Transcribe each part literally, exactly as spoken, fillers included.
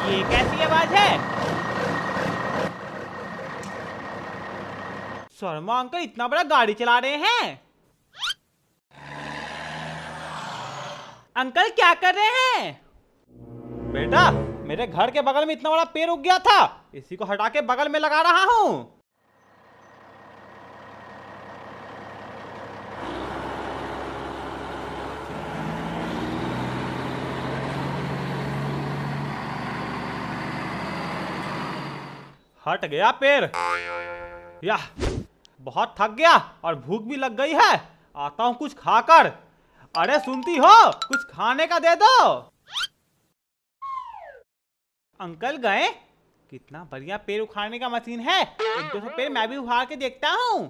ये कैसी आवाज है? शर्मा अंकल इतना बड़ा गाड़ी चला रहे हैं। अंकल क्या कर रहे हैं? बेटा, मेरे घर के बगल में इतना बड़ा पेड़ उग गया था, इसी को हटा के बगल में लगा रहा हूं। हट गया पेड़। याह, बहुत थक गया और भूख भी लग गई है, आता हूं कुछ खाकर। अरे सुनती हो, कुछ खाने का दे दो। अंकल गए? कितना बढ़िया पेड़ उखाड़ने का मशीन है, एक दो सौ पेड़ मैं भी उखाड़ के देखता हूं।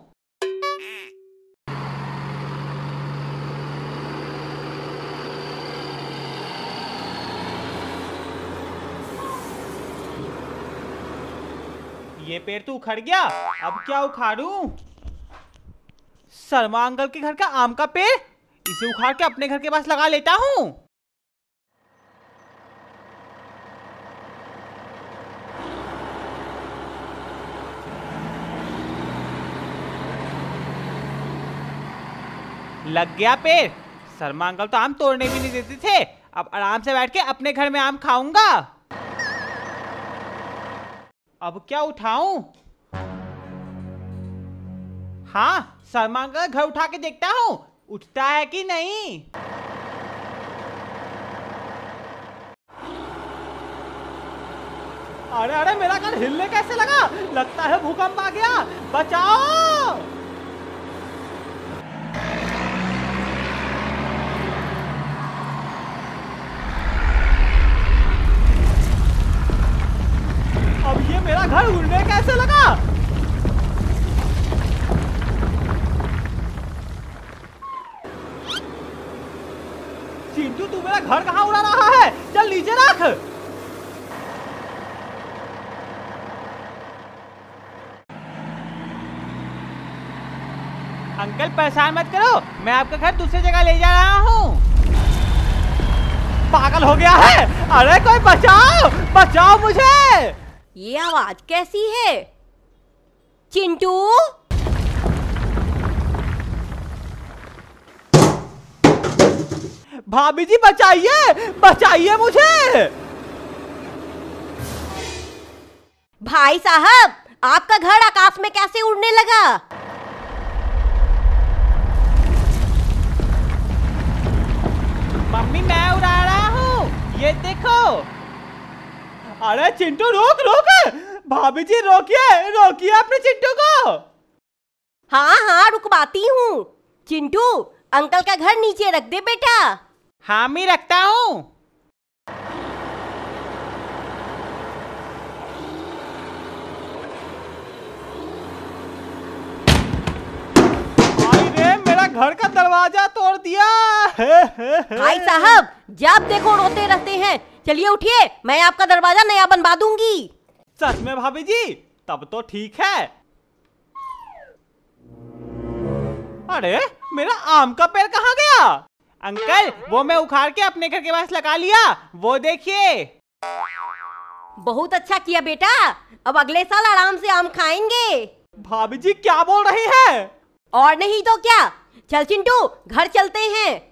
ये पेड़ तो उखड़ गया, अब क्या उखाड़ूं? शर्मा अंकल के घर का आम का पेड़, इसे उखाड़ के अपने घर के पास लगा लेता हूं। लग गया पेड़। शर्मा अंकल तो आम तोड़ने भी नहीं देते थे, अब आराम से बैठ के अपने घर में आम खाऊंगा। अब क्या उठाऊं? हाँ, शर्मा अंकल घर उठा के देखता हूं, उठता है कि नहीं। अरे अरे, मेरा घर हिलने कैसे लगा? लगता है भूकंप आ गया, बचाओ। अब ये मेरा घर उड़ने कैसे लगा? चिंटू, तू मेरा घर कहाँ उड़ा रहा है? चल नीचे रख। अंकल परेशान मत करो, मैं आपका घर दूसरी जगह ले जा रहा हूँ। पागल हो गया है? अरे कोई बचाओ, बचाओ मुझे। ये आवाज कैसी है? चिंटू, भाभी जी बचाइए, बचाइए मुझे। भाई साहब, आपका घर आकाश में कैसे उड़ने लगा? मम्मी, मैं उड़ा रहा हूँ, ये देखो। अरे चिंटू, रोक रोक, भाभी जी रोकिए, रोकिए अपने चिंटू को। हाँ हाँ, रुकवाती हूँ। चिंटू, अंकल का घर नीचे रख दे बेटा। हाँ, मैं रखता हूँ। अरे मेरा घर का दरवाजा तोड़ दिया। भाई साहब, जब देखो रोते रहते हैं। चलिए उठिए, मैं आपका दरवाजा नया बनवा दूंगी। सच में भाभी जी? तब तो ठीक है। अरे मेरा आम का पेड़ कहाँ गया? अंकल, वो मैं उखाड़ के अपने घर के पास लगा लिया, वो देखिए। बहुत अच्छा किया बेटा, अब अगले साल आराम से आम खाएंगे। भाभी जी क्या बोल रही है? और नहीं तो क्या। चल चिंटू, घर चलते हैं।